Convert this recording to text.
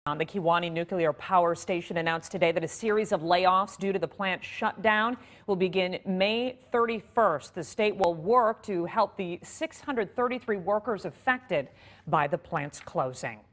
The Kewaunee Nuclear Power Station announced today that a series of layoffs due to the plant shutdown will begin May 31st. The state will work to help the 633 workers affected by the plant's closing.